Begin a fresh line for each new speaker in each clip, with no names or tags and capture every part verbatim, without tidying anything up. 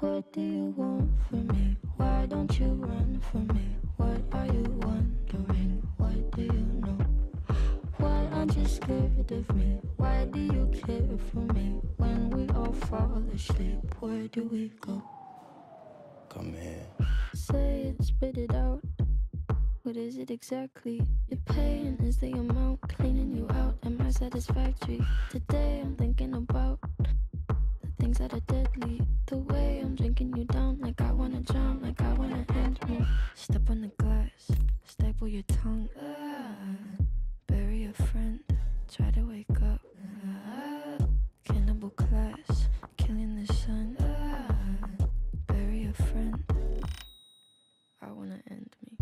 What do you want from me? Why don't you run from me? What are you wondering? What do you know? Why aren't you scared of me? Why do you care for me? When we all fall asleep, where do we go?
Come here.
Say it, spit it out. What is it exactly? Your pain is the amount cleaning you out. Am I satisfactory? Today I'm thinking about the things that are deadly. The way I'm drinking you down, like I wanna drown, like I wanna end me. Step on the glass, staple your tongue. Ah, bury a friend, try to wake up. Ah, cannibal class, killing the sun. Ah, bury a friend. I wanna end me.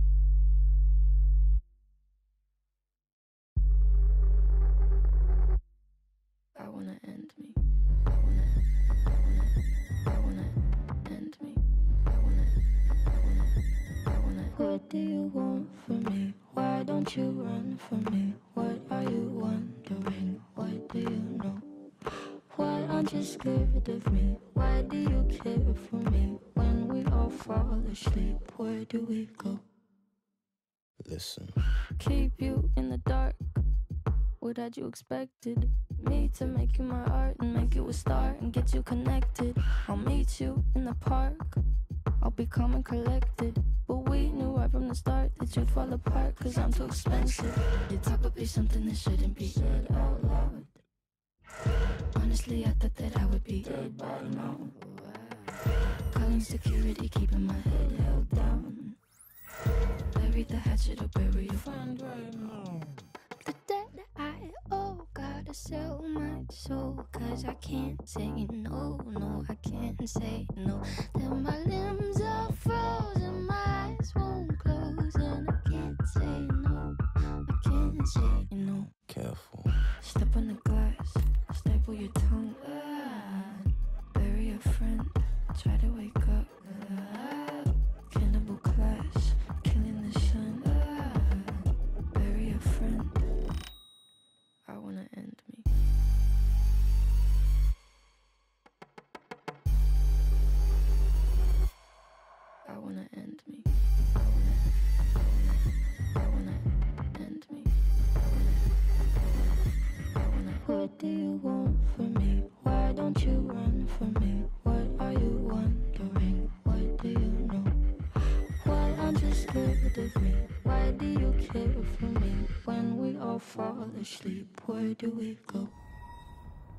I wanna end me. I wanna, I wanna, I wanna end me. I wanna, I wanna, I wanna. What do you want from me? Why don't you run from me? What are you wondering? What do you know? Why aren't you scared of me? Why do you care for me? When we all fall asleep, where do we go?
Listen.
Keep you in the dark. What had you expected? Me to make you my art and make you a star and get you connected. I'll meet you in the park. I'll be calm and collected. But we knew right from the start that you'd fall apart, cause I'm too expensive. Your talk would be something that shouldn't be said out loud. Honestly, I thought that I would be dead by now. Calling security, keeping my head held down. Bury the hatchet or bury your friend right now. The debt I owe, gotta sell my soul, cause I can't say no, no, I can't say no. Then my limbs are frozen, my eyes won't close, and I can't say no, I can't say no.
Careful.
Step on the glass, staple your tongue. Ah, bury a friend, try to wake up. Ah, cannibal class, killing the sun. Ah, bury a friend. I wanna end me. I wanna end me. I wanna, I wanna, I wanna end me. I wanna, I wanna, I wanna. What do you want from me? Why don't you run from me? What are you wondering? What do you know? Why aren't you scared of me? Why do you care for me? When we all fall asleep, where do we go?